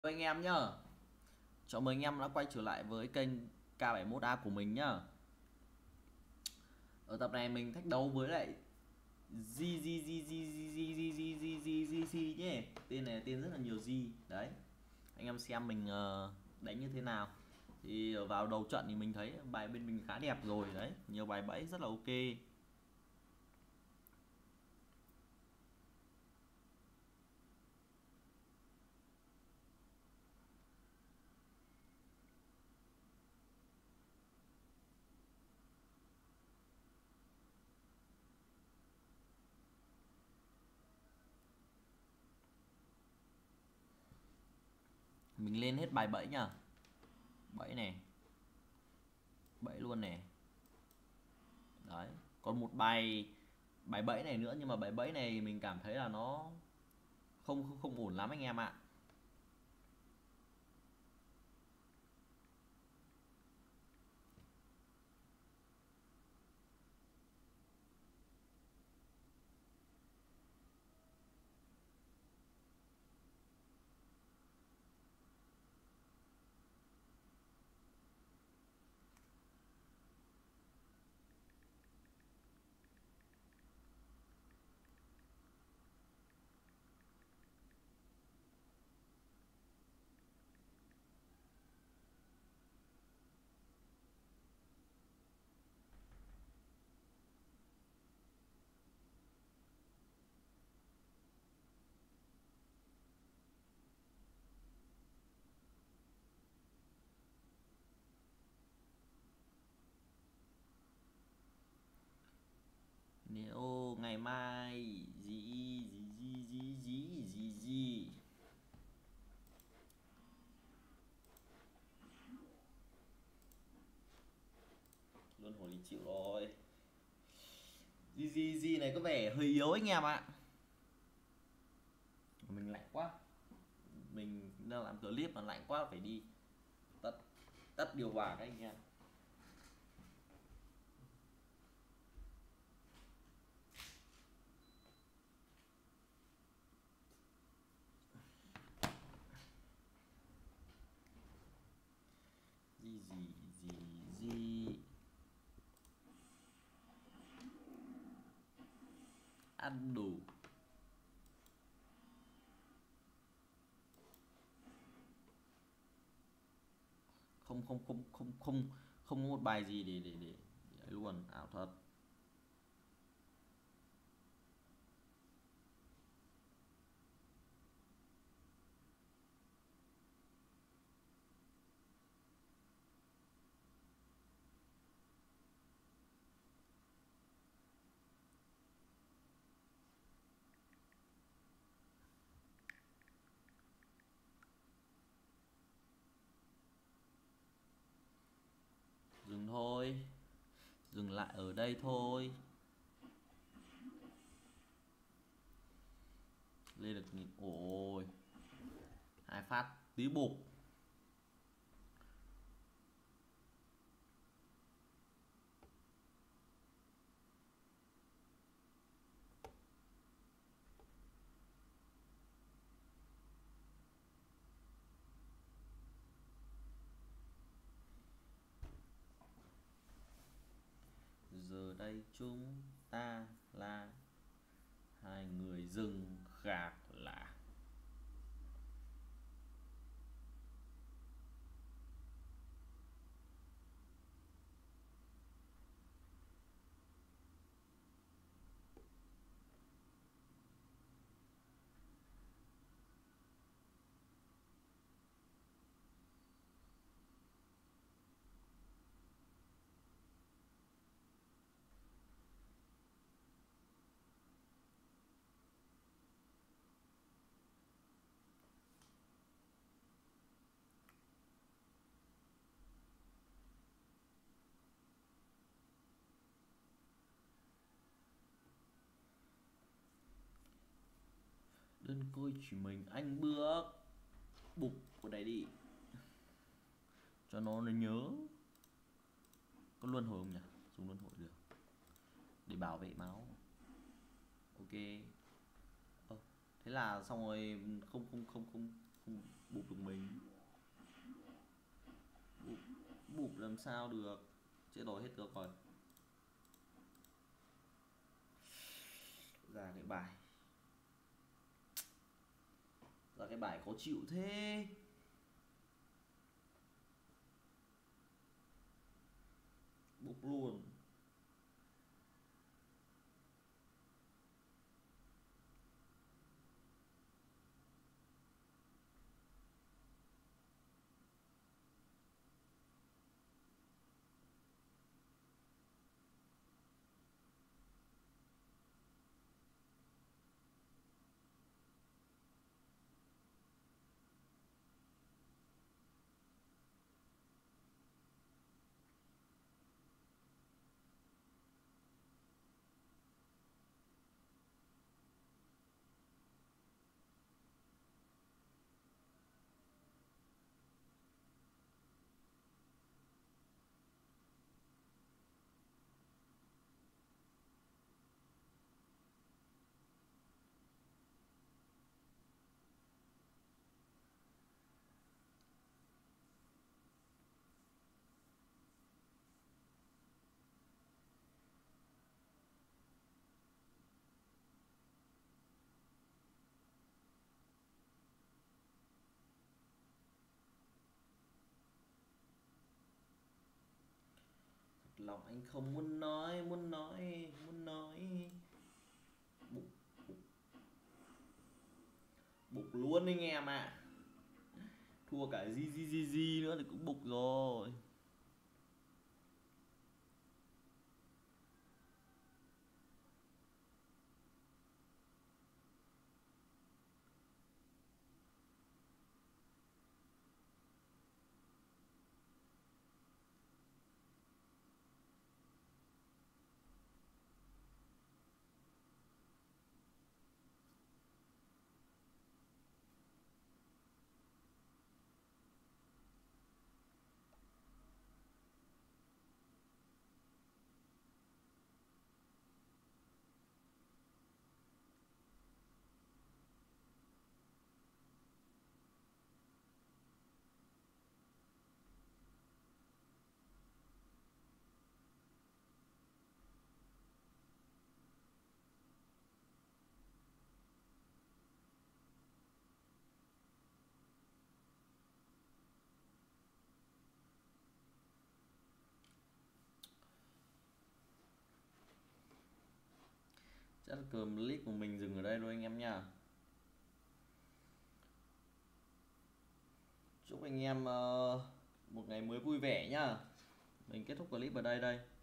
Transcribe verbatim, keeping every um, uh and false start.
Anh em nhá, chào mừng anh em đã quay trở lại với kênh K bảy mốt A của mình nhá. Ở tập này mình thách đấu với lại G G G G G G G G G G G nhé. Tên này tên rất là nhiều G đấy. Anh em xem mình đánh như thế nào. Thì vào đầu trận thì mình thấy bài bên mình khá đẹp rồi đấy, nhiều bài bẫy rất là ok. Mình lên hết bài bẫy nhá. Bẫy này, bẫy luôn này. Đấy, còn một bài bài bẫy này nữa, nhưng mà bài bẫy này mình cảm thấy là nó không không, không ổn lắm anh em ạ. Nếu ngày mai gì gì gì gì gì gì gì luôn hồi đi chịu rồi. Gì gì gì này có vẻ hơi yếu anh em ạ. Mình lạnh quá, mình đang làm clip mà lạnh quá, phải đi tắt tắt điều hòa các anh em. Gì gì gì gì ăn đủ. Không không không không không không có một bài gì để để để, để luôn ảo thật. Dừng thôi, dừng lại ở đây thôi. Lên được nghìn, ôi hai phát tí bục. Giờ đây chúng ta là hai người rừng gạc lạ. Đơn côi chỉ mình anh bước bục của này đi cho nó nó nhớ. Có luân hồi không nhỉ? Dùng luân hồi được để bảo vệ máu. Ok. Ờ, thế là xong rồi. Không không không không không bụp được mình. Bụp, bụp làm sao được, chết rồi, hết được rồi. Ra cái bài, ra cái bài khó chịu thế. Bụp luôn. Lòng anh không muốn nói, muốn nói, muốn nói. Bụp, bụp. Bụp luôn anh em ạ. À. Thua cả gi gi gi gi nữa thì cũng bụp rồi. Chắc là cờ clip của mình dừng ở đây thôi anh em nha. Chúc anh em uh, một ngày mới vui vẻ nhá. Mình kết thúc clip ở đây đây.